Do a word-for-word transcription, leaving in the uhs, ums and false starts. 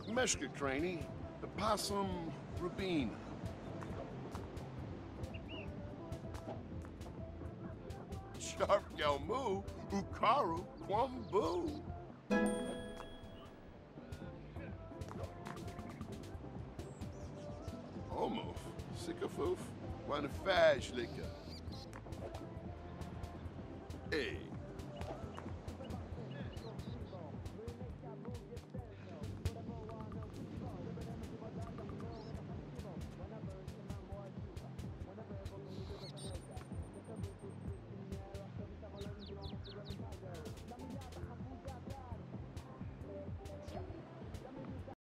Meshka Craney, the Possum Rubin. Sharp Galmu, Ukaru Kwambu. Homo, Sikafoof, Wanafaj Lika. Hey.